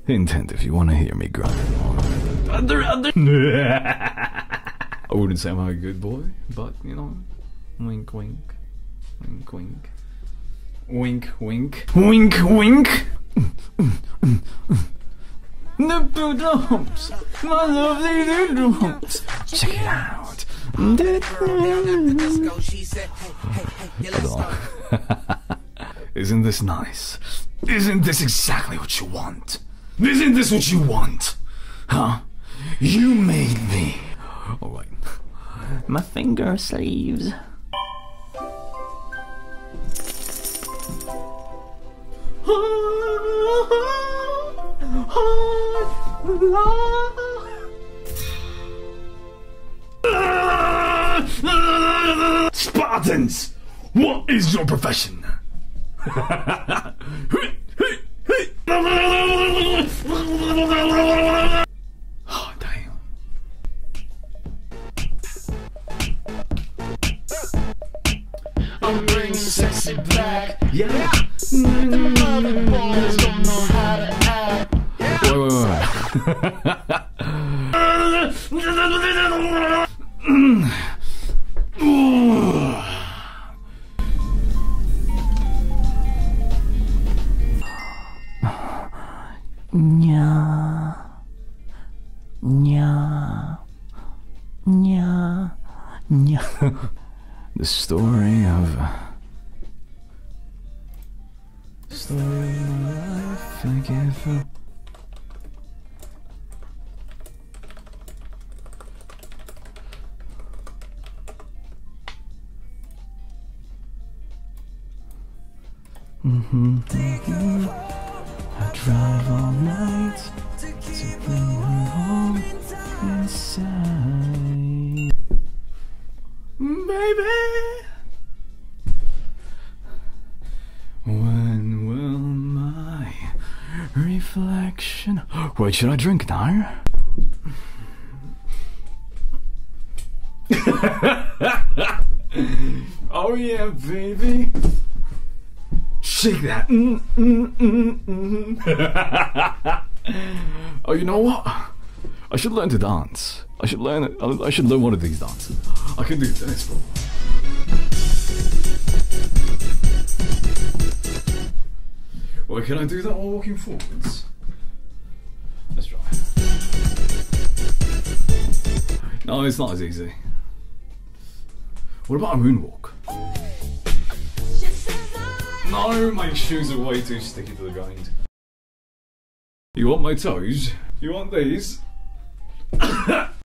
Hint, hint, if you want to hear me grunt more. I wouldn't say I'm a good boy, but, you know, wink, wink. Wink, wink. Wink, wink. Wink, wink! The drums! My lovely drums! Check it out! Isn't this nice? Isn't this exactly what you want? Isn't this what you want? Huh? You made me. Alright. My finger sleeves. Spartans! What is your profession? Oh, damn. I'm bringing sexy back. Yeah. The motherfuckers don't know how to act. Nya. Nya. Nya. Nya. The story of my life, I give. I drive all night to bring her home inside. Baby, when will my reflection... Wait, should I drink now? Oh yeah, baby. Shake that. Oh, you know what? I should learn to dance. I should learn one of these dances. I can do this, bro. Well, can I do that while walking forwards? Let's try. No, it's not as easy. What about a moonwalk? No, my shoes are way too sticky to the ground. You want my toes? You want these?